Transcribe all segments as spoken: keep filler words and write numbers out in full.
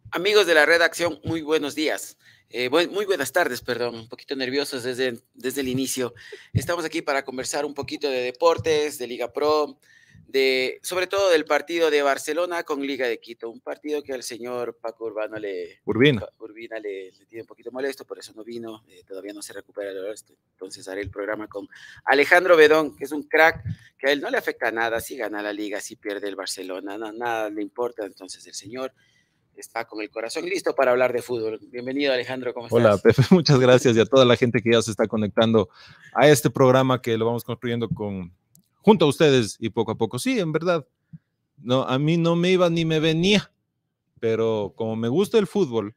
Amigos de la redacción, muy buenos días. Eh, buen, muy buenas tardes, perdón, un poquito nerviosos desde, desde el inicio. Estamos aquí para conversar un poquito de deportes, de Liga Pro, de, sobre todo del partido de Barcelona con Liga de Quito, un partido que al señor Paco Urbano le, Urbina. Urbina le, le tiene un poquito molesto, por eso no vino, eh, todavía no se recupera el resto. Entonces haré el programa con Alejandro Bedón, que es un crack, que a él no le afecta nada, si gana la Liga, si pierde el Barcelona, no, nada le importa. Entonces el señor está con el corazón listo para hablar de fútbol. Bienvenido, Alejandro, ¿cómo Hola, estás? Pepe, muchas gracias y a toda la gente que ya se está conectando a este programa que lo vamos construyendo con, junto a ustedes y poco a poco. Sí, en verdad, no, a mí no me iba ni me venía, pero como me gusta el fútbol,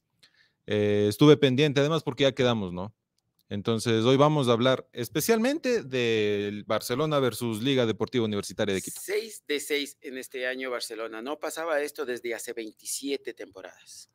eh, estuve pendiente, además porque ya quedamos, ¿no? Entonces, hoy vamos a hablar especialmente del Barcelona versus Liga Deportiva Universitaria de Quito. seis de seis en este año Barcelona. No pasaba esto desde hace veintisiete temporadas.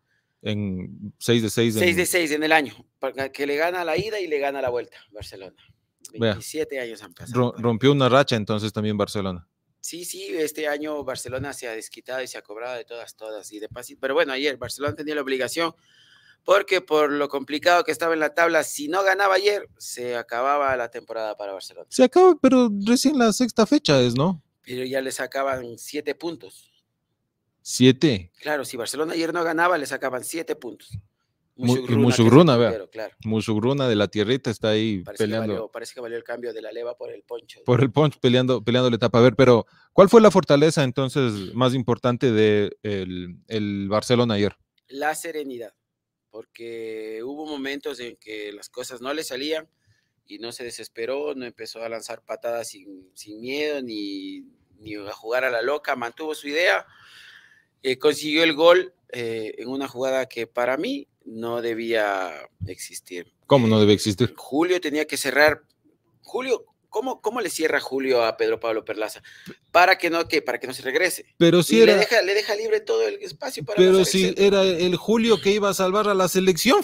En seis de seis. seis de seis en el año, que le gana la ida y le gana la vuelta Barcelona. veintisiete Vea, años han pasado. Rompió una racha entonces también Barcelona. Sí, sí, este año Barcelona se ha desquitado y se ha cobrado de todas, todas. Y de pasito. Pero bueno, ayer Barcelona tenía la obligación, porque por lo complicado que estaba en la tabla, si no ganaba ayer, se acababa la temporada para Barcelona. Se acaba, pero recién la sexta fecha es, ¿no? Pero ya le sacaban siete puntos. Siete. Claro, si Barcelona ayer no ganaba, le sacaban siete puntos. Musugruna, y Musugruna, vea. Claro. Musugruna de la tierrita está ahí parece peleando. Que valió, parece que valió el cambio de la leva por el poncho. Por el poncho, peleando, peleando la etapa. A ver, pero ¿cuál fue la fortaleza entonces más importante de el, el Barcelona ayer? La serenidad, porque hubo momentos en que las cosas no le salían y no se desesperó, no empezó a lanzar patadas sin, sin miedo ni, ni a jugar a la loca, mantuvo su idea, eh, consiguió el gol eh, en una jugada que para mí no debía existir. ¿Cómo eh, no debe existir? Julio tenía que cerrar. Julio, ¿cómo, cómo le cierra Julio a Pedro Pablo Perlaza? Para que no, que, para que no se regrese. Pero si y era, le, deja, le deja libre todo el espacio para pero si el era el Julio que iba a salvar a la selección.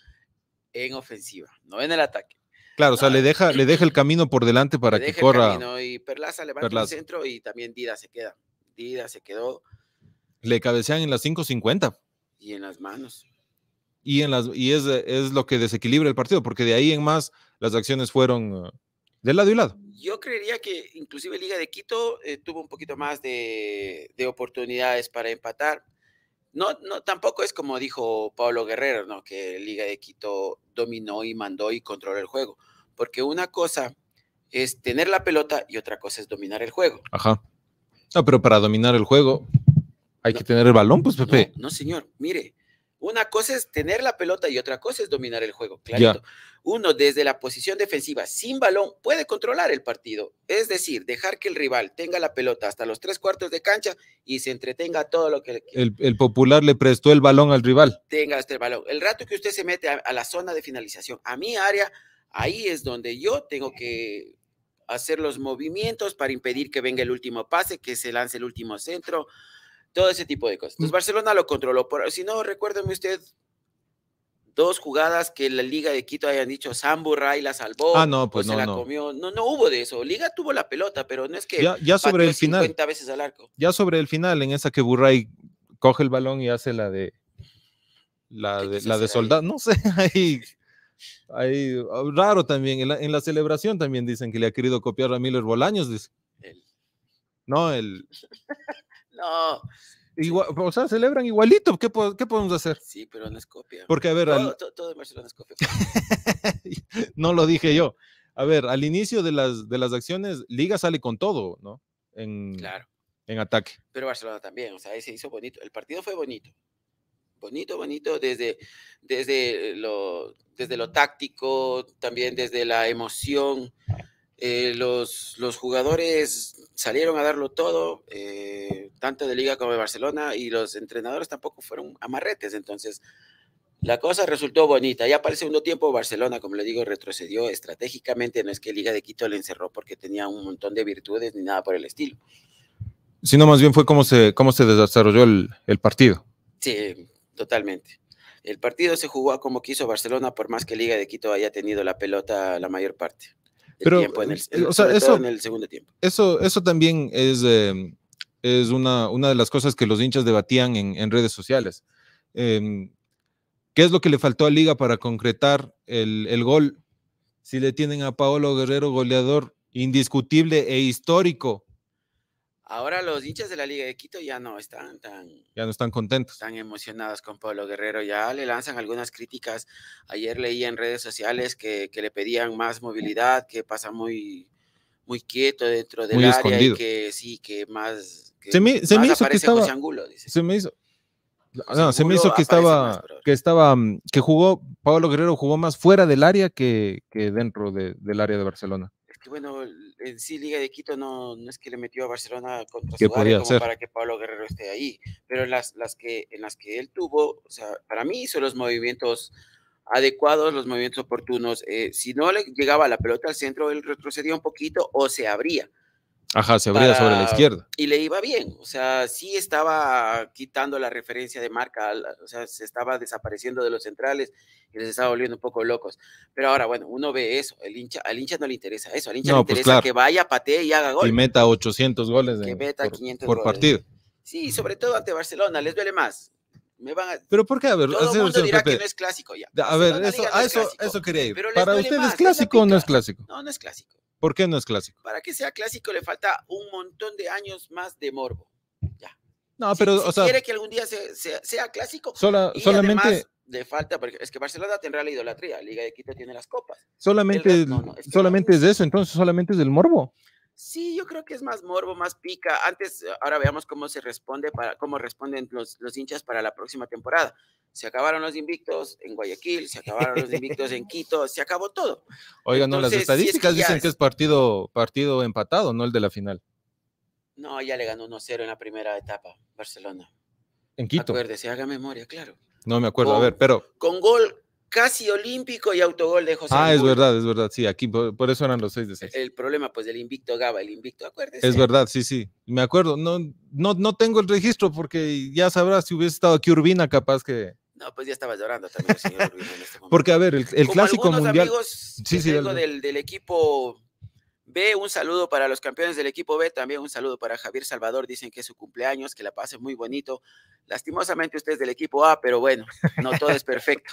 En ofensiva, no en el ataque. Claro, no, o sea, le deja, le deja el camino por delante para que corra. El camino y Perlaza levanta Perlaza. el centro y también Dida se queda. Dida se quedó. Le cabecean en las cinco cincuenta. Y en las manos. Y, en las, y es, es lo que desequilibra el partido, porque de ahí en más las acciones fueron uh, de lado y lado. Yo creería que inclusive Liga de Quito eh, tuvo un poquito más de, de oportunidades para empatar. No, no, tampoco es como dijo Pablo Guerrero, ¿no? Que Liga de Quito dominó y mandó y controló el juego. Porque una cosa es tener la pelota y otra cosa es dominar el juego. Ajá. No, pero para dominar el juego hay no, que tener el balón, pues, Pepe. No, no, señor. Mire, una cosa es tener la pelota y otra cosa es dominar el juego. Clarito. Ya. Uno desde la posición defensiva sin balón puede controlar el partido. Es decir, dejar que el rival tenga la pelota hasta los tres cuartos de cancha y se entretenga todo lo que... El, el Popular le prestó el balón al rival. Tenga este balón. El rato que usted se mete a, a la zona de finalización, a mi área, ahí es donde yo tengo que hacer los movimientos para impedir que venga el último pase, que se lance el último centro, todo ese tipo de cosas. Entonces Barcelona lo controló. Por, si no, recuérdeme usted dos jugadas que la Liga de Quito hayan dicho Samburray la salvó, ah, no, pues o no, se la no. comió. No, no hubo de eso. Liga tuvo la pelota, pero no es que ya, ya sobre el final, cincuenta veces al arco. Ya sobre el final, en esa que Burray coge el balón y hace la de la de, la de soldado, no sé, ahí, ahí raro también. En la, en la celebración también dicen que le ha querido copiar a Miller Bolaños, dice. El... No, el no. Igual, o sea, celebran igualito. ¿Qué, ¿Qué podemos hacer? Sí, pero no es copia. Porque, a ver... Todo, al... todo, todo en Barcelona es copia. No lo dije yo. A ver, al inicio de las, de las acciones, Liga sale con todo, ¿no? En, claro. En ataque. Pero Barcelona también, o sea, ahí se hizo bonito. El partido fue bonito. Bonito, bonito, desde, desde, lo, desde lo táctico, también desde la emoción. Eh, los, los jugadores salieron a darlo todo, eh, tanto de Liga como de Barcelona, y los entrenadores tampoco fueron amarretes, entonces la cosa resultó bonita. Ya para el segundo tiempo Barcelona, como le digo, retrocedió estratégicamente, no es que Liga de Quito le encerró porque tenía un montón de virtudes ni nada por el estilo. Sino más bien fue cómo se, cómo se desarrolló el, el partido. Sí, totalmente. El partido se jugó como quiso Barcelona, por más que Liga de Quito haya tenido la pelota la mayor parte. Pero, tiempo en el, en, o sea, eso, en el segundo tiempo. Eso, eso también es, eh, es una, una de las cosas que los hinchas debatían en, en redes sociales. Eh, ¿Qué es lo que le faltó a Liga para concretar el, el gol? Si le tienen a Paolo Guerrero, goleador indiscutible e histórico. Ahora los hinchas de la Liga de Quito ya no están tan, ya no están contentos, tan emocionados con Pablo Guerrero, ya le lanzan algunas críticas. Ayer leí en redes sociales que, que le pedían más movilidad, que pasa muy, muy quieto dentro del muy área escondido. y que sí, que más, que se me, se más me hizo que aparece estaba, José Angulo, dice. se me hizo, José no, se me Angulo hizo que aparece más estaba, por ahora. que estaba, que jugó, Paolo Guerrero jugó más fuera del área que, que dentro de, del área de Barcelona. Es que bueno, en sí Liga de Quito no, no es que le metió a Barcelona contra ¿Qué su área podía como hacer? para que Pablo Guerrero esté ahí, pero en las, las que, en las que él tuvo, o sea, para mí hizo los movimientos adecuados, los movimientos oportunos. Eh, si no le llegaba la pelota al centro, él retrocedía un poquito o se abría. Ajá, se abría Para, sobre la izquierda. Y le iba bien, o sea, sí estaba quitando la referencia de marca, o sea, se estaba desapareciendo de los centrales y les estaba volviendo un poco locos. Pero ahora, bueno, uno ve eso, el hincha, al hincha no le interesa eso, al hincha No, le pues interesa claro. que vaya, patee y haga gol. Y meta ochocientos goles Que en, meta por, quinientos por goles. partido. Sí, sobre todo ante Barcelona, les duele más. Me van a... Pero ¿por qué? A ver, todo el mundo señor dirá Pepe, que no es clásico ya. a ver, Barcelona, eso, Liga no a es eso, clásico, eso quería ir. pero les ¿Para duele ustedes más, es clásico o no es clásico? No, no es clásico. ¿Por qué no es clásico? Para que sea clásico le falta un montón de años más de morbo. Ya. No, Si, pero, si o sea, quiere que algún día se, se, sea clásico, sola, y solamente, además le falta, porque es que Barcelona tendrá la idolatría, Liga de Quito tiene las copas. solamente, no, no, es, que solamente no, es de eso, entonces solamente es del morbo. Sí, yo creo que es más morbo, más pica. Antes, ahora veamos cómo se responde para, cómo responden los, los hinchas para la próxima temporada. Se acabaron los invictos en Guayaquil, se acabaron los invictos en Quito, se acabó todo. Oigan, no, las Entonces, si es estadísticas que ya dicen que es partido, partido empatado, no el de la final. No, ya le ganó uno cero en la primera etapa, Barcelona. En Quito. Acuérdese, haga memoria, claro. No me acuerdo, Con, a ver, pero... Con gol casi olímpico y autogol de José Ah, Angulo. es verdad, es verdad, sí, aquí por, por eso eran los seis de seis. El problema, pues, del invicto Gaba, el invicto, acuérdese. Es verdad, sí, sí, me acuerdo, no, no, no tengo el registro porque ya sabrás si hubiese estado aquí Urbina, capaz que... No, pues ya estaba llorando también el señor Urbina en este momento. Porque, a ver, el, el Como clásico algunos mundial... amigos Sí, que sí, tengo dale. del, del equipo B, un saludo para los campeones del equipo B, también un saludo para Javier Salvador, dicen que es su cumpleaños, que la pase muy bonito. Lastimosamente usted es del equipo A, pero bueno, no todo es perfecto.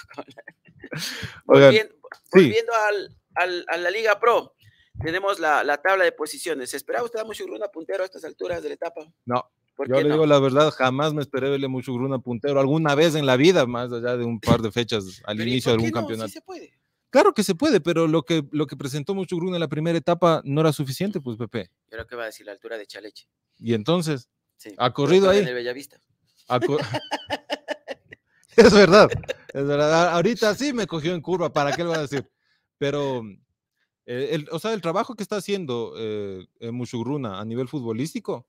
volviendo volviendo sí. al, al, a la Liga Pro, tenemos la, la tabla de posiciones. ¿Se esperaba usted a Muchugruna puntero a estas alturas de la etapa? No, yo le no? digo la verdad, jamás me esperé verle Muchugruna puntero alguna vez en la vida, más allá de un par de fechas al inicio de algún no? campeonato. Sí se puede. Claro que se puede, pero lo que, lo que presentó Muchugruna en la primera etapa no era suficiente, pues, Pepe. Yo creo que va a decir la altura de Chaleche. Y entonces, sí, ha corrido ahí. En el Bellavista. Co es verdad, es verdad. Ahorita sí me cogió en curva, ¿para qué le voy a decir? Pero, eh, el, o sea, el trabajo que está haciendo eh, Muchugruna a nivel futbolístico,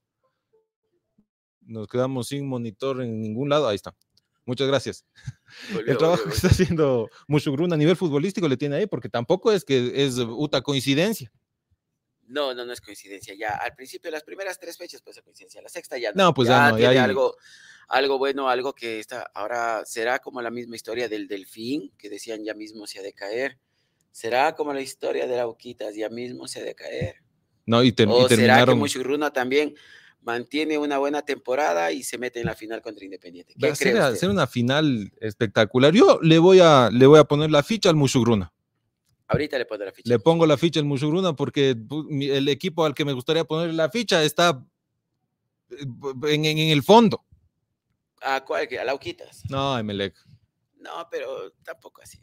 nos quedamos sin monitor en ningún lado. Ahí está. Muchas gracias. Volvió, el trabajo volvió, que volvió. está haciendo Muchugruna a nivel futbolístico le tiene ahí, porque tampoco es que es uta coincidencia. No, no, no es coincidencia. Ya al principio, las primeras tres fechas, pues es coincidencia. La sexta ya no. No, pues ya, ya no. Tiene ya hay... algo, algo bueno, algo que está. Ahora será como la misma historia del Delfín, que decían ya mismo se ha de caer. Será como la historia de la Boquitas, ya mismo se ha de caer. No, y, te, o y terminaron... será que Muchugruna también mantiene una buena temporada y se mete en la final contra Independiente. ¿Qué Va cree a usted? ser una final espectacular. Yo le voy a, le voy a poner la ficha al Muchugruna. Ahorita le pongo la ficha. Le pongo la ficha al Muchugruna porque el equipo al que me gustaría poner la ficha está en, en, en el fondo. ¿A cuál? ¿A Lauquitas? No, Emelec. No, pero tampoco así.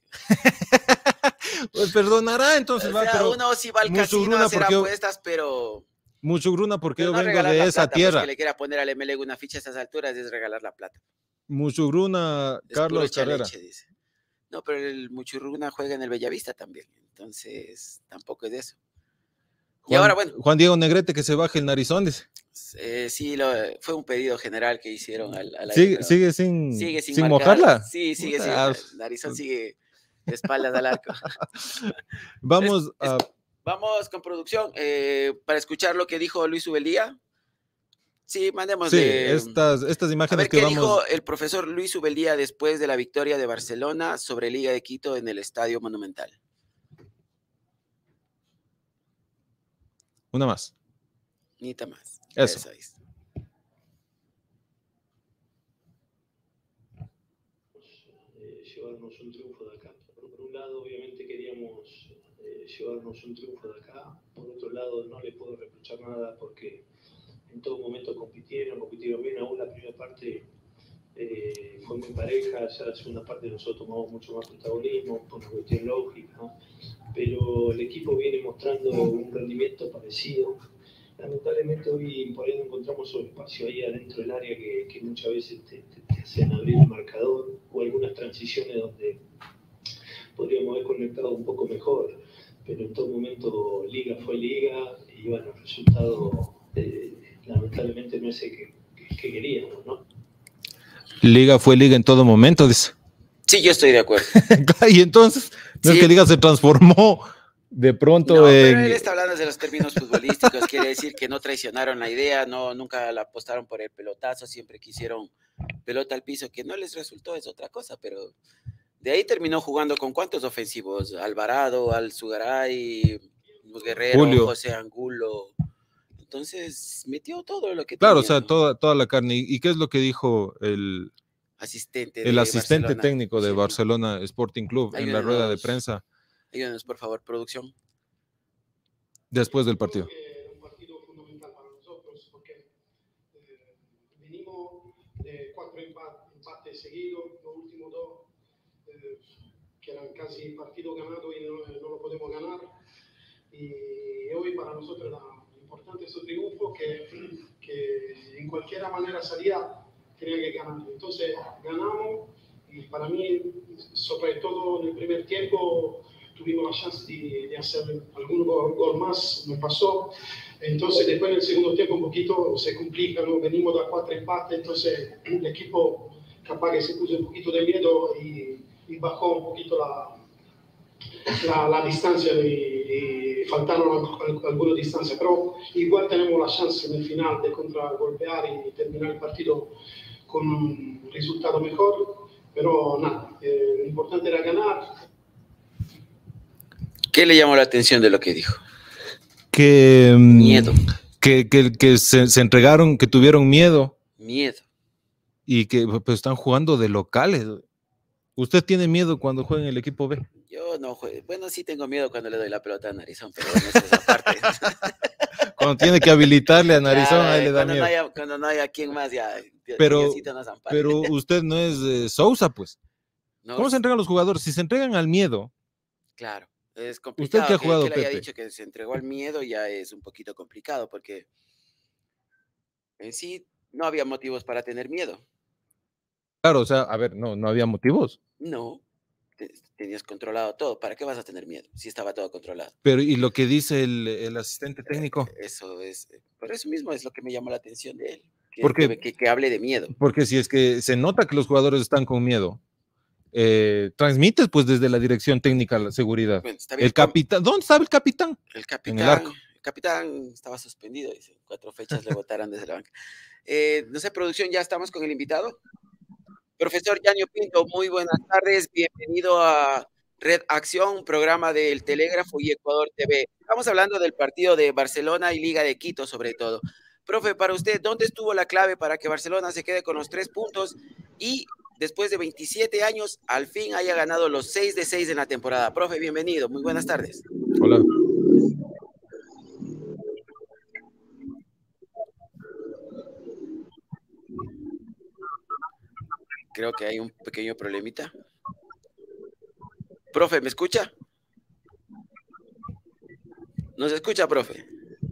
Pues perdonará entonces. O sea, va, pero uno sí va al casino a hacer porque... apuestas, pero... Muchugruna porque pero yo no vengo de esa plata, tierra. Pues que le quiera poner al M L E una ficha a estas alturas es regalar la plata. Muchugruna, es Carlos Carrera. Dice. No, pero el Muchugruna juega en el Bellavista también, entonces tampoco es de eso. Juan, y ahora, bueno. Juan Diego Negrete que se baje el narizón, dice. Eh, sí, lo, fue un pedido general que hicieron al, al ¿Sigue, aire, ¿Sigue sin, sigue sin, sin mojarla? Sí, sigue sin. El narizón sigue de espaldas al arco. Vamos es, a... Es, vamos con producción eh, para escuchar lo que dijo Luis Ubeldía. Sí, mandémosle. Sí, estas, estas imágenes a ver que qué vamos... dijo el profesor Luis Ubeldía después de la victoria de Barcelona sobre Liga de Quito en el Estadio Monumental. Una más. Nita más. Eso. Eso es. eh, llevarnos un triunfo de acá. Por, por un lado, obviamente queríamos eh, llevarnos un triunfo de acá. Por otro lado, no le puedo reprochar nada porque en todo momento compitieron, compitieron bien. Aún la primera parte eh, fue muy pareja, ya la segunda parte nosotros tomamos mucho más protagonismo por una cuestión lógica, ¿no? Pero el equipo viene mostrando un rendimiento parecido. Lamentablemente hoy por ahí no encontramos un espacio ahí adentro del área que, que muchas veces te, te, te hacen abrir el marcador, o algunas transiciones donde podríamos haber conectado un poco mejor, pero en todo momento liga fue liga y bueno, el resultado eh, lamentablemente no es el que, que, que queríamos, ¿no? Liga fue liga en todo momento, dice. Sí, yo estoy de acuerdo. Y entonces, no sí. es que Liga se transformó de pronto no, en... pero él está hablando de los términos futbolísticos, quiere decir que no traicionaron la idea, no, nunca la apostaron por el pelotazo, siempre quisieron pelota al piso, que no les resultó, es otra cosa, pero de ahí terminó jugando con ¿cuántos ofensivos? Alvarado, Alzugaray, Guerrero, Julio. José Angulo. Entonces, metió todo lo que claro, tenía. Claro, o sea, toda, toda la carne. ¿Y qué es lo que dijo el... asistente el asistente Barcelona. técnico de sí. Barcelona Sporting Club ayúdenos, en la rueda de prensa? Ayúdenos, por favor, producción. Después del partido. Era un partido fundamental para nosotros porque eh, venimos de cuatro empates, empates seguidos, los últimos dos eh, que eran casi partidos ganados y no, no lo podemos ganar. Y hoy para nosotros era importante ese triunfo que, que en cualquier manera salía. Tenía que ganar. Entonces ganamos y para mí, sobre todo en el primer tiempo, tuvimos la chance de, de hacer algún gol, gol más, me pasó. Entonces después en el segundo tiempo un poquito se complica, ¿no? Venimos de cuatro empates, entonces el equipo capaz que se puso un poquito de miedo y, y bajó un poquito la, la, la distancia y, y faltaron algunas distancias, pero igual tenemos la chance en el final de contragolpear y terminar el partido con un resultado mejor, pero nada, eh, lo importante era ganar. ¿Qué le llamó la atención de lo que dijo? Que miedo. Que, que, que se, se entregaron, que tuvieron miedo. Miedo. Y que pues, están jugando de locales. ¿Usted tiene miedo cuando juega en el equipo B? Yo no juego. Bueno, sí tengo miedo cuando le doy la pelota a Narizón, pero bueno, esa es aparte. Cuando tiene que habilitarle a Narizón, claro, ahí le da cuando miedo. No haya, cuando no haya quien más, ya. Pero, pero usted no es eh, Sousa, pues. No, ¿cómo se entregan los jugadores? Si se entregan al miedo. Claro, es complicado. ¿Usted que ha jugado, que, que le haya Pepe? dicho que se entregó al miedo ya es un poquito complicado, porque en sí no había motivos para tener miedo. Claro, o sea, a ver, no, no había motivos. No. Tenías controlado todo, ¿para qué vas a tener miedo? Si estaba todo controlado. Pero, ¿y lo que dice el, el asistente técnico? Eh, eso es, por eso mismo es lo que me llamó la atención de él, que, porque, que, que, que hable de miedo. Porque si es que se nota que los jugadores están con miedo, eh, transmites pues desde la dirección técnica la seguridad. Bueno, está bien, el capitán, ¿dónde estaba el capitán? El capitán, en el arco. El capitán estaba suspendido, dice, cuatro fechas le votaron desde la banca. Eh, no sé, producción, ya estamos con el invitado. Profesor Yanio Pinto, muy buenas tardes, bienvenido a Red Acción, programa del Telégrafo y Ecuador T V. Estamos hablando del partido de Barcelona y Liga de Quito, sobre todo. Profe, para usted, ¿dónde estuvo la clave para que Barcelona se quede con los tres puntos y después de veintisiete años, al fin haya ganado los seis de seis en la temporada? Profe, bienvenido, muy buenas tardes. Hola. Creo que hay un pequeño problemita. Profe, ¿me escucha? ¿Nos escucha, profe?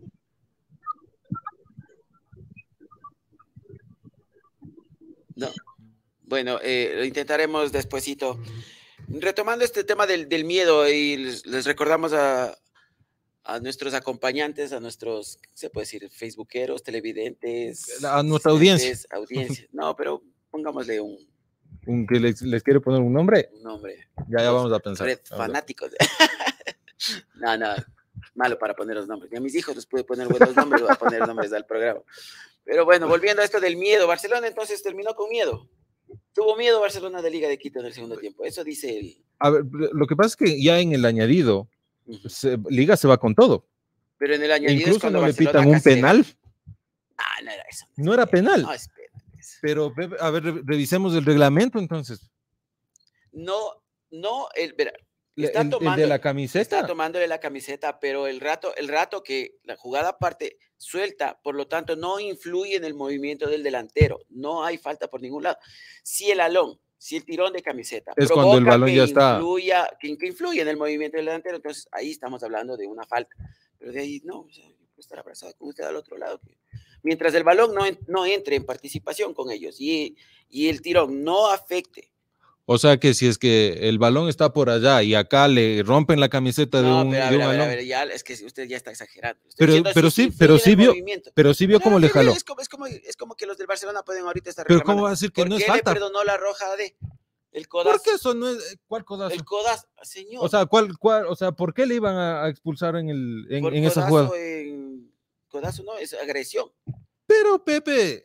No. Bueno, eh, lo intentaremos despuesito. Retomando este tema del, del miedo, y les, les recordamos a, a nuestros acompañantes, a nuestros, ¿se puede decir? Facebookeros, televidentes. A nuestra audiencia. audiencia. No, pero pongámosle un... un que les, les quiere poner un nombre. Un nombre. Ya, ya vamos a pensar. Red fanáticos. No, no, malo para poner los nombres. Ni a mis hijos les pude poner buenos nombres, voy a poner nombres al programa. Pero bueno, volviendo a esto del miedo, Barcelona entonces terminó con miedo. Tuvo miedo Barcelona de Liga de Quito en el segundo tiempo. Eso dice él. A ver, lo que pasa es que ya en el añadido, uh-huh. se, Liga se va con todo. Pero en el añadido incluso es cuando no Barcelona le pitan un penal. Ah, no era eso. No, no era penal. No es penal. Pero, a ver, revisemos el reglamento entonces. No, no, el, verá, El, está el- el tomando, de la camiseta. está tomándole la camiseta, pero el rato, el rato que la jugada parte suelta, por lo tanto, no influye en el movimiento del delantero. No hay falta por ningún lado. Si el alón, si el tirón de camiseta Es cuando el provoca balón que ya está. influya, que, que influye en el movimiento del delantero, entonces ahí estamos hablando de una falta. Pero de ahí no, o sea, yo puedo estar abrazado con usted al otro lado. que- Mientras el balón no, en- no entre en participación con ellos y, y el tirón no afecte. O sea que si es que el balón está por allá y acá le rompen la camiseta de No, un, pero a de ver, un a ver, a alón. ver, ya es que usted ya está exagerando. Estoy Pero, diciendo, pero si sí, influye pero en sí el vio, movimiento. pero sí vio Pero cómo a le ver, jaló. Es como, es, como, es como que los del Barcelona pueden ahorita estar Pero reclamando. cómo va a decir que ¿Por no es qué le falta? perdonó la roja de el ¿Por codazo? qué eso no es? ¿Cuál codazo? El codazo, señor. O sea, ¿cuál, cuál, o sea, ¿por qué le iban a, a expulsar en, el, en, por en esa codazo jugada? en codazo no, es agresión. Pero Pepe,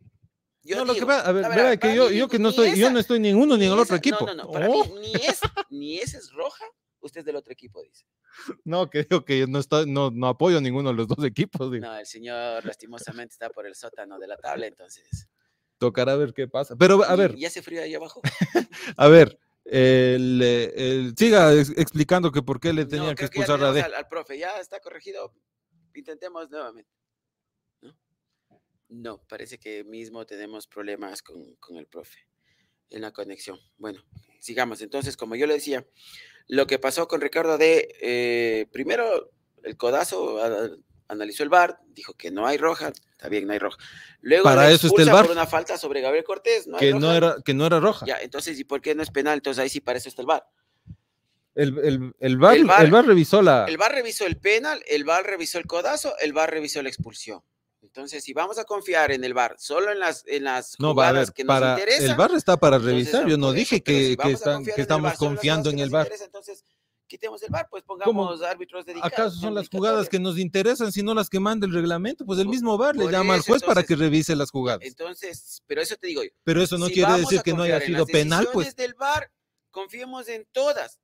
Yo no, lo digo, que va, a ver, a ver, verá para que yo, mí yo ni- que no ni estoy, yo esa- no estoy ni en uno ni en el otro esa- equipo. No, no, no, para Oh, mí ni esa, ni esa es roja, usted es del otro equipo, dice. no, que digo que yo no estoy, no, no apoyo a ninguno de los dos equipos. Digo. No, el señor lastimosamente está por el sótano de la tabla, entonces. Tocará ver qué pasa. Pero a Y ver, ya se frío ahí abajo. a ver, el, el- siga ex- explicando que por qué le No, tenían que creo que ya expulsar a tenemos D. al, al profe, ya está corregido. Intentemos nuevamente. ¿No? No, parece que mismo tenemos problemas con, con el profe en la conexión. Bueno, sigamos. Entonces, como yo le decía, lo que pasó con Ricardo D, eh, primero el codazo, a- analizó el V A R, dijo que no hay roja, está bien, no hay roja. Luego Para le eso está el expulsa V A R. por una falta sobre Gabriel Cortés, no hay Que roja. no era, que no era roja. Ya, entonces, ¿y por qué no es penal? Entonces ahí sí para eso está el V A R. El, el, el, V A R, El V A R el V A R revisó la. El V A R revisó el penal, el V A R revisó el codazo, el V A R revisó la expulsión. Entonces, si vamos a confiar en el V A R solo en las, en las No, va a jugadas ver, que nos para, interesan, el V A R está para entonces, revisar. Yo no por eso, dije pero que, si que, vamos a están, confiar que en el V A R estamos solo en las confiando jugadas en que el nos V A R. interesan, entonces quitemos el V A R, pues ¿Cómo? pongamos árbitros dedicados. ¿Acaso son en las jugadas que dedicatoria. nos interesan, sino las que manda el reglamento? Pues el Por- mismo V A R le por llama al eso, juez para entonces, que revise las jugadas. Entonces, pero eso te digo yo. Pero eso no Si quiere vamos decir a que no haya confiar en sido las penal, pues. decisiones del V A R, confiemos en todas.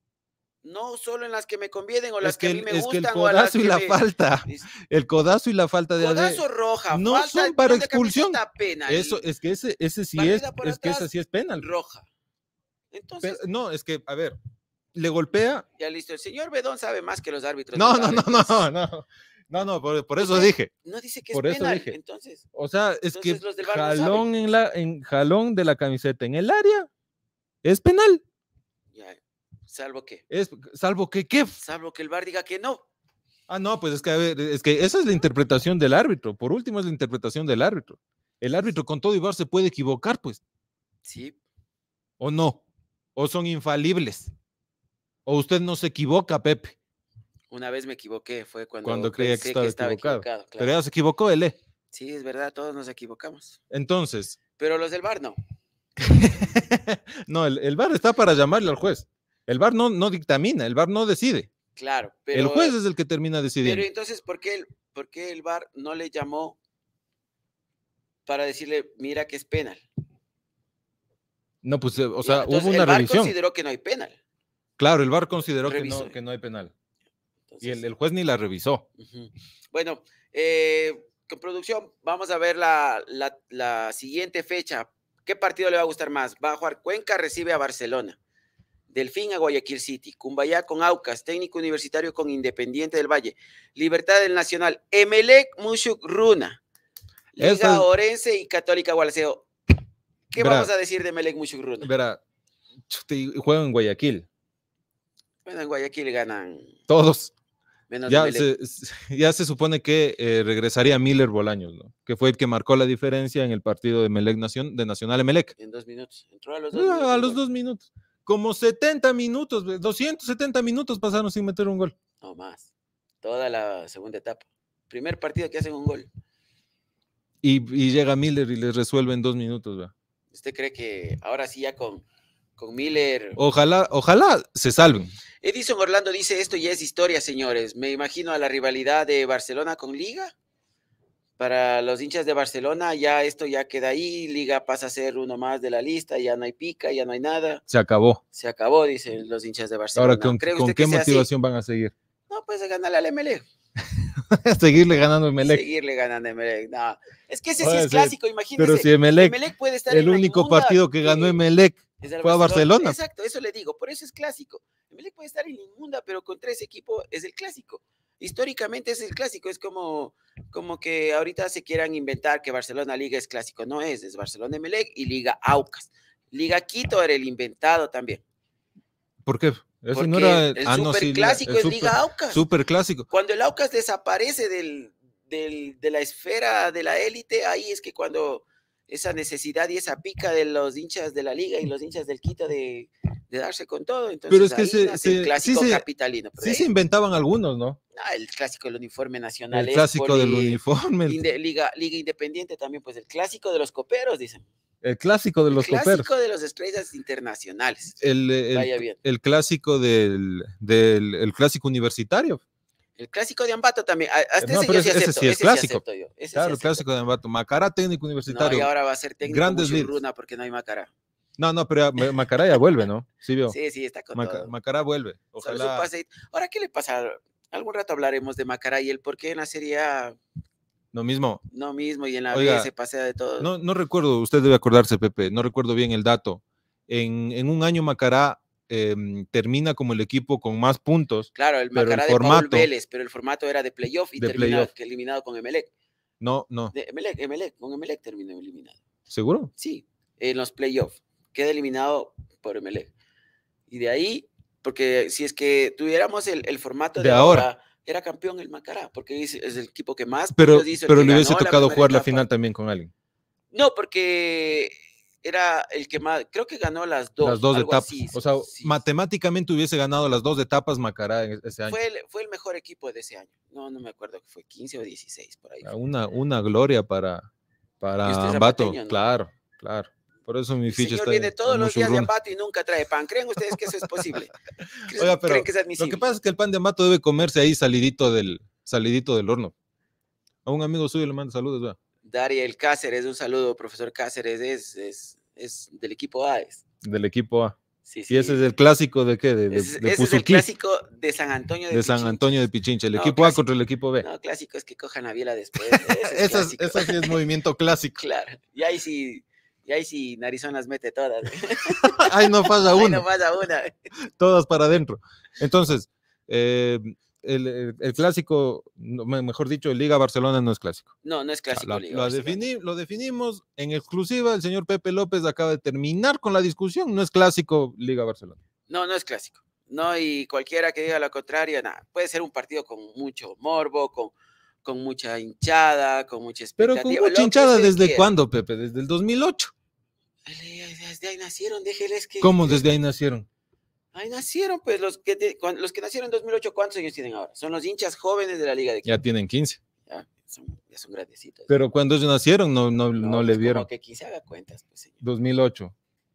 No solo en las que me convienen o las Es que, que, a mí el, me es que gustan el o a las codazo y que la me... falta, Es- el codazo y la falta de A D Codazo roja, no falta son el para tirón de expulsión. camiseta, penal. Eso es que ese, ese sí Barrida es, por es que esa atrás, sí es penal. roja. Entonces, Pero, no, es que, a ver, le golpea. ya listo. El señor Bedón sabe más que los árbitros. No, del no, V A R, no, no, entonces, no. No, no, por, por eso usted dije. No dice que Por es eso penal, dije. entonces. O sea, es Entonces, que los del V A R no jalón en la, en jalón de la camiseta en el área es penal. Ya, salvo que. Es, salvo que, ¿qué? Salvo que el V A R diga que no. Ah, no, pues es que, a ver, es que esa es la interpretación del árbitro. Por último, es la interpretación del árbitro. El árbitro con todo y V A R se puede equivocar, pues. Sí. ¿O no? ¿O son infalibles? ¿O usted no se equivoca, Pepe? Una vez me equivoqué, fue cuando, Cuando creía que pensé estaba, que estaba equivocado. equivocado. Pero claro. ya se equivocó él, ¿eh? Sí, es verdad, todos nos equivocamos. Entonces, Pero los del V A R no. no, el, el V A R está para llamarle al juez. El V A R no, no dictamina, el V A R no decide. Claro, pero. El juez es el que termina Pero decidiendo. entonces, ¿por qué, el, ¿por qué el V A R no le llamó para decirle, mira que es penal? No, pues, eh, o Ya, sea, entonces, hubo una el V A R revisión. consideró que no hay penal. Claro, el V A R consideró que Revisó. no, que no hay penal. Entonces, Y el, el juez ni la revisó. ujú. Bueno, eh, con producción, vamos a ver la, la, la siguiente fecha. ¿Qué partido le va a gustar más? Va a jugar Cuenca, recibe a Barcelona. Delfín a Guayaquil City. Cumbayá con Aucas. Técnico Universitario con Independiente del Valle. Libertad del Nacional. Emelec Mushuk Runa. Liga Esa- Orense y Católica Gualaceo. ¿Qué Verá. vamos a decir de Emelec Mushuk Runa? Verá, chuta, y juegan en Guayaquil. Bueno, en Guayaquil ganan Todos. menos Ya Emelec. se, ya se supone que eh, regresaría Miller Bolaños, ¿no? Que fue el que marcó la diferencia en el partido de, Melec Nación, de Nacional Emelec. En dos minutos. Entró a los dos Ah, minutos. a el los gol. dos minutos. Como setenta minutos, ve, doscientos setenta minutos pasaron sin meter un gol. No más. Toda la segunda etapa. Primer partido que hacen un gol. Y, y llega Miller y les resuelve en dos minutos. ¿Ve? ¿Usted cree que ahora sí ya con, con Miller? Ojalá, ojalá se salven. Edison Orlando dice, esto ya es historia, señores. Me imagino a la rivalidad de Barcelona con Liga. Para los hinchas de Barcelona, ya esto ya queda ahí. Liga pasa a ser uno más de la lista. Ya no hay pica, ya no hay nada. Se acabó. Se acabó, dicen los hinchas de Barcelona. Ahora, ¿con, ¿Cree con usted qué que sea así? motivación van a seguir? No, pues ganarle al Emelec. Seguirle ganando a Emelec. Seguirle ganando a Emelec. No. Es que ese sí Oye, es sí, clásico, imagínese. Pero si Emelec, Emelec puede estar el en la único inmunda, partido que ganó eh, Emelec Es el Fue a Barcelona. Exacto, eso le digo, por eso es clásico. Emelec puede estar en la inmunda, pero contra ese equipo es el clásico. Históricamente es el clásico, es como, como que ahorita se quieran inventar que Barcelona Liga es clásico. No es, es Barcelona Emelec y Liga Aucas. Liga Quito era el inventado también. ¿Por qué? Eso Porque no era, el ah, no, super sí, clásico el es super, Liga Aucas. Super clásico. Cuando el Aucas desaparece del, del, de la esfera de la élite, ahí es que cuando esa necesidad y esa pica de los hinchas de la Liga y los hinchas del Quito de, de darse con todo, entonces Pero es que ahí se, nace se, el clásico sí se, capitalino. Pero sí ahí, se inventaban algunos, ¿no? ah, el clásico del uniforme nacional. El clásico Espoli, del uniforme. El, inde, Liga, Liga Independiente también, pues el clásico de los coperos, dicen. el clásico de El los clásico coperos. de las estrellas internacionales. El, el, Vaya bien. el clásico del, del el clásico universitario. El clásico de Ambato también. Hasta No, ese pero yo sí ese, acepto. ese sí es Ese clásico. sí acepto yo. Ese Claro, sí el clásico de Ambato. Macará técnico universitario. No, y ahora va a ser técnico Grandes Muchurruna porque no hay Macará. No, no, pero ya, Macará ya vuelve, ¿no? Sí, vio. Sí, sí, está con Maca, todo. Macará vuelve. Solo su Ojalá. pase. Ahora, ¿qué le pasa? Algún rato hablaremos de Macará y el por qué en la Serie A Lo mismo. no mismo y en la Oiga, B se pasea de todo. No, no recuerdo, usted debe acordarse, Pepe, no recuerdo bien el dato. En, en un año Macará eh, termina como el equipo con más puntos. Claro, el pero Macará el de formato, Paul Vélez, pero el formato era de playoff y de termina playoff. que eliminado con Emelec. No, no. De Emelec, Emelec, con Emelec terminó eliminado. ¿Seguro? Sí, en los playoffs. Queda eliminado por Emelec. Y de ahí, porque si es que tuviéramos el, el formato de, de ahora, ahora, era campeón el Macará, porque es, es el equipo que más pero, hizo. Pero el le hubiese tocado la jugar etapa. la final también con alguien. No, porque era el que más, creo que ganó las dos. Las dos etapas. Así, o sea, sí. matemáticamente hubiese ganado las dos etapas Macará ese año. Fue el, fue el mejor equipo de ese año. No, no me acuerdo que fue quince o dieciséis por ahí. Una, una gloria para, para Ambato. Zapateño, ¿no? Claro, claro. Por eso mi el ficha señor está viene todos los días de Ambato Ambato y nunca trae pan. ¿Creen ustedes que eso es posible? Oiga, pero ¿Creen que es admisible? Lo que pasa es que el pan de Ambato debe comerse ahí salidito del, salidito del horno. A un amigo suyo le mando saludos. ¿verdad? Dariel Cáceres, un saludo, profesor Cáceres, es, es, es del equipo A. Es. Del equipo A. Sí, sí. Y ese es el clásico de qué? De, de, ese, de ese es el clásico de San Antonio de, de Pichincha. San Antonio de Pichincha. El no, equipo clásico, A contra el equipo B. No, clásico es que cojan a Biela después. Eso sí es movimiento clásico. Claro. Y ahí sí, y ahí sí Narizón las mete todas. Ahí no pasa una. Ahí no pasa una. Todas para adentro. Entonces, eh, el, el, el clásico, mejor dicho, el Liga Barcelona no es clásico. No, no es clásico. La, Liga lo, defini, lo definimos en exclusiva. El señor Pepe López acaba de terminar con la discusión. No es clásico Liga Barcelona. No, no es clásico. No, y cualquiera que diga lo contrario, nada. Puede ser un partido con mucho morbo, con, con mucha hinchada, con mucha expectativa. Pero con mucha hinchada, ¿desde quiera. cuándo, Pepe? ¿Desde el dos mil ocho? Desde ahí nacieron, déjeles que... ¿Cómo desde ahí nacieron? Ahí nacieron, pues, los que, te, los que nacieron en dos mil ocho, ¿cuántos años tienen ahora? Son los hinchas jóvenes de la Liga de Quito. Ya tienen quince. Ya son, ya son grandecitos. Pero ¿no? Cuando ellos nacieron no, no, no, no pues le vieron. Como que quince haga cuentas, pues, señor. dos mil ocho.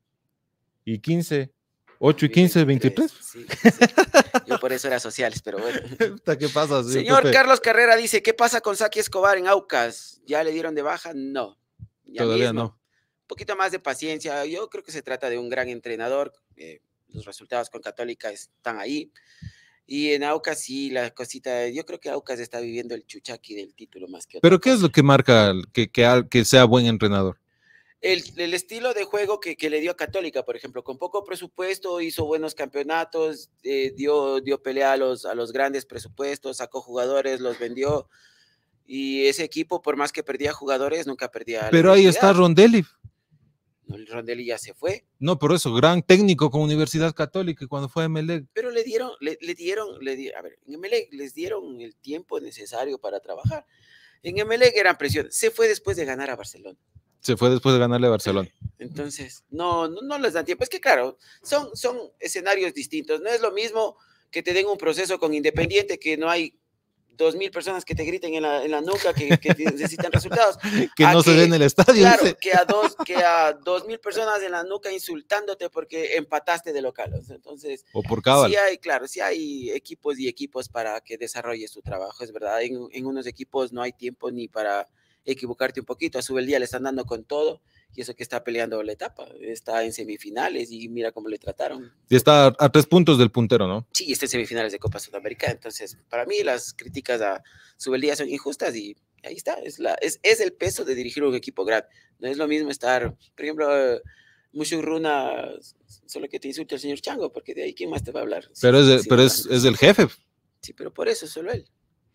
Y quince. ocho y quince, veintitrés. Sí, sí. Yo por eso era sociales, pero bueno. ¿Qué pasa? Señor, señor Pepe? Carlos Carrera dice, ¿qué pasa con Saki Escobar en Aucas? ¿Ya le dieron de baja? No. Ya Todavía mismo. no. Un poquito más de paciencia. Yo creo que se trata de un gran entrenador. Eh, los resultados con Católica están ahí. Y en Aucas sí, la cosita, yo creo que Aucas está viviendo el chuchaqui del título más que otra ¿Pero qué cosa. es lo que marca que, que, que sea buen entrenador? El, el estilo de juego que, que le dio a Católica, por ejemplo, con poco presupuesto, hizo buenos campeonatos, eh, dio, dio pelea a los, a los grandes presupuestos, sacó jugadores, los vendió, y ese equipo, por más que perdía jugadores, nunca perdía. Pero ahí está Rondelli. No, el Rondelli ya se fue. No, por eso, gran técnico con Universidad Católica cuando fue a Emelec. Pero le dieron, le, le dieron, le di, a ver, en Emelec les dieron el tiempo necesario para trabajar. En Emelec eran presión. Se fue después de ganar a Barcelona. Se fue después de ganarle a Barcelona. Entonces, no, no, no les dan tiempo. Es que, claro, son, son escenarios distintos. No es lo mismo que te den un proceso con Independiente, que no hay dos mil personas que te griten en la, en la nuca que, que necesitan resultados. Que no que, se ve en el estadio. Claro, que a, dos, que a dos mil personas en la nuca insultándote porque empataste de local. Entonces, o por cábala. Sí hay, claro, sí hay equipos y equipos para que desarrolles tu trabajo, es verdad. En, en unos equipos no hay tiempo ni para equivocarte un poquito. A Subeldía le están dando con todo y eso que está peleando la etapa. Está en semifinales y mira cómo le trataron. Y está a, a tres puntos del puntero, ¿no? Sí, está en semifinales de Copa Sudamericana. Entonces, para mí las críticas a Subeldía son injustas y ahí está. Es, la, es, es el peso de dirigir un equipo grande. No es lo mismo estar, por ejemplo, Mushurruna, solo que te insulte el señor Chango, porque de ahí, ¿quién más te va a hablar? Pero, Sí, es, de, sí, pero no, es, es el jefe. Sí, pero por eso solo él.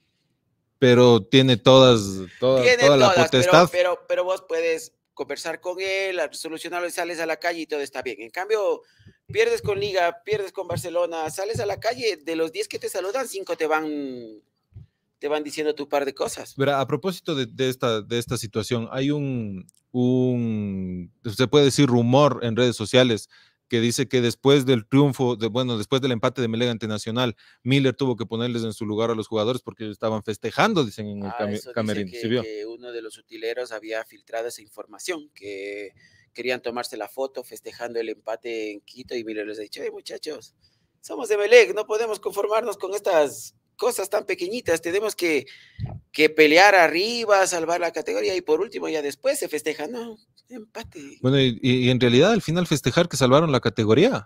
Pero tiene todas, toda, Tiene toda la todas, potestad. pero, pero, pero vos puedes conversar con él, solucionarlo y sales a la calle y todo está bien. En cambio, pierdes con Liga, pierdes con Barcelona, sales a la calle, de los diez que te saludan, cinco te van, te van diciendo tu par de cosas. Verá, a propósito de, de, esta, de esta situación, hay un, un, se puede decir rumor en redes sociales que dice que después del triunfo, de, bueno, después del empate de Melec ante Nacional, Miller tuvo que ponerles en su lugar a los jugadores porque ellos estaban festejando, dicen en el Ah, cam eso camerino. dice que, ¿Sí vio? que uno de los utileros había filtrado esa información, que querían tomarse la foto festejando el empate en Quito y Miller les ha dicho, hey, muchachos, somos de Melec, no podemos conformarnos con estas cosas tan pequeñitas, tenemos que, que pelear arriba, salvar la categoría y por último ya después se festeja, no, empate. Bueno, y, y en realidad al final festejar que salvaron la categoría.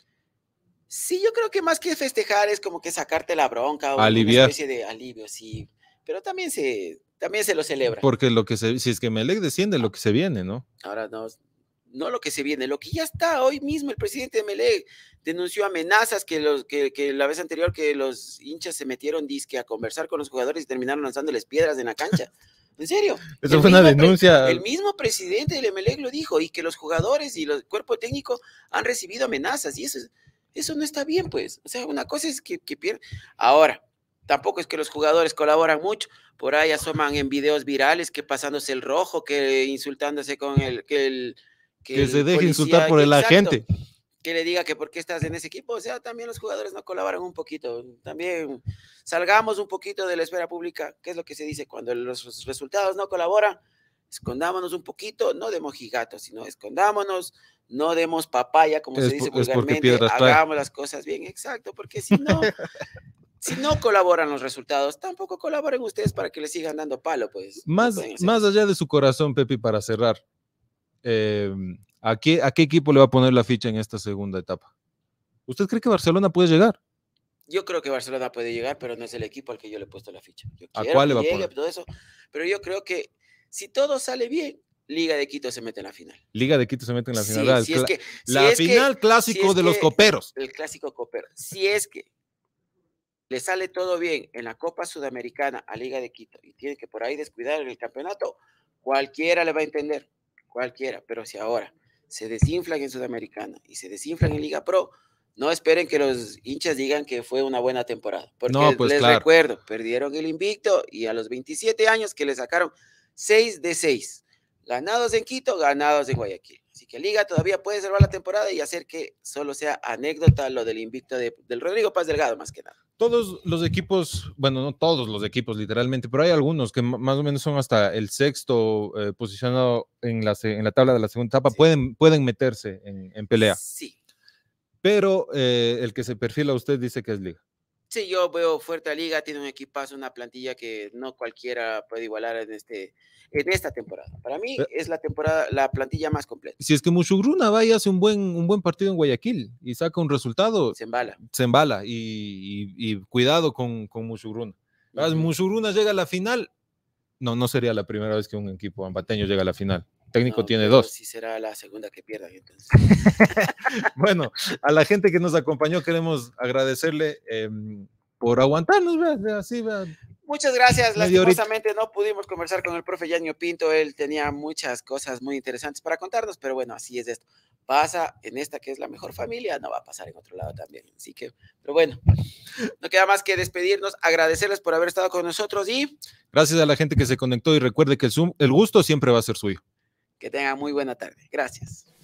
Sí, yo creo que más que festejar es como que sacarte la bronca o Aliviar. una especie de alivio, sí, pero también se, también se lo celebra. Porque lo que se, si es que Melec desciende, lo que se viene, ¿no? Ahora no, no lo que se viene, lo que ya está. Hoy mismo el presidente de Melec denunció amenazas que, los, que, que la vez anterior que los hinchas se metieron disque a conversar con los jugadores y terminaron lanzándoles piedras en la cancha. ¿En serio? Eso el fue una denuncia. El mismo presidente del Emelec lo dijo y que los jugadores y el cuerpo técnico han recibido amenazas y eso, eso no está bien, pues. O sea, una cosa es que, que pierden. Ahora, tampoco es que los jugadores colaboran mucho. Por ahí asoman en videos virales que pasándose el rojo, que insultándose con el... Que, el, que, que el se deje policía, insultar por que, el exacto, agente. Que le diga que por qué estás en ese equipo. O sea, también los jugadores no colaboran un poquito. También salgamos un poquito de la esfera pública. ¿Qué es lo que se dice? Cuando los resultados no colaboran, escondámonos un poquito, no demos gigatos, sino escondámonos, no demos papaya, como es se dice por, vulgarmente, hagamos trae. las cosas bien, exacto, porque si no, si no colaboran los resultados, tampoco colaboren ustedes para que les sigan dando palo, pues. Más, no más allá de su corazón, Pepe, para cerrar, eh, ¿a, qué, ¿a qué equipo le va a poner la ficha en esta segunda etapa? ¿Usted cree que Barcelona puede llegar? Yo creo que Barcelona puede llegar, pero no es el equipo al que yo le he puesto la ficha. Yo ¿A quiero cuál que le va llegue, a poner? todo eso, pero yo creo que si todo sale bien, Liga de Quito se mete en la final. Liga de Quito se mete en la final. Sí, la si es que, la si es final que, clásico si es de los que, coperos. El clásico copero. Si es que le sale todo bien en la Copa Sudamericana a Liga de Quito y tiene que por ahí descuidar el campeonato, cualquiera le va a entender, cualquiera. Pero si ahora se desinflan en Sudamericana y se desinflan en Liga Pro, no esperen que los hinchas digan que fue una buena temporada. Porque no, pues, les claro. recuerdo, perdieron el invicto y a los veintisiete años que le sacaron seis de seis. Ganados en Quito, ganados en Guayaquil. Así que Liga todavía puede salvar la temporada y hacer que solo sea anécdota lo del invicto de, del Rodrigo Paz Delgado, más que nada. Todos los equipos, bueno, no todos los equipos literalmente, pero hay algunos que más o menos son hasta el sexto eh, posicionado en la, en la tabla de la segunda etapa, sí. pueden, pueden meterse en, en pelea. Sí. Pero eh, el que se perfila a usted dice que es Liga. Sí, yo veo fuerte a Liga, tiene un equipazo, una plantilla que no cualquiera puede igualar en, este, en esta temporada. Para mí ¿Eh? es la temporada, la plantilla más completa. Si es que Mushurruna va y hace un buen, un buen partido en Guayaquil y saca un resultado, se embala. Se embala y, y, y cuidado con, con Mushurruna. Uh-huh. Mushurruna llega a la final, no, no sería la primera vez que un equipo ambateño llega a la final. El técnico no, tiene dos. Sí será la segunda que pierdan entonces. Bueno, a la gente que nos acompañó queremos agradecerle eh, por aguantarnos, ¿verdad? Así, ¿verdad? Muchas gracias. Lastimosamente no pudimos conversar con el profe Yanio Pinto. Él tenía muchas cosas muy interesantes para contarnos, pero bueno, así es esto. Pasa en esta que es la mejor familia, no va a pasar en otro lado también. Así que, pero bueno, no queda más que despedirnos, agradecerles por haber estado con nosotros y... Gracias a la gente que se conectó y recuerde que el, Zoom, el gusto siempre va a ser suyo. Que tengan muy buena tarde. Gracias.